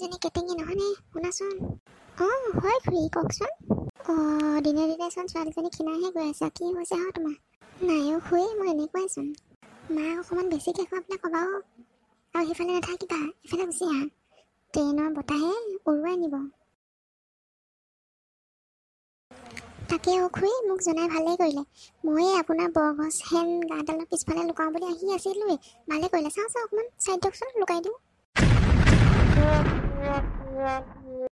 ছোৱালীজনী কেটেঙি নহয়নে শুনাচোন হয় খুৰী কওকচোন দিনে দিনে চোন ছোৱালীজনী ক্ষীণাইহে গৈ আছে কি হৈছে তোমাৰ নাইও খুৰী মই এনেকুৱাইচোন মাক অকণমান বেছিকৈ খোৱাবলৈ ক'বাও আৰু সেইফালে নাথাকিবা এইফালে গুচি আহা ট্ৰেইনৰ বতাহে উৰুৱাই নিব তাকে খুৰী মোক জনাই ভালেই কৰিলে ময়ে আপোনাৰ বৰগছ হেন গাডালৰ পিছফালে লুকাওঁ বুলি আহি আছিলোঁৱেই ভালে কৰিলে চাওঁ অকণমান চাই দিয়কচোন লুকাই দিওঁ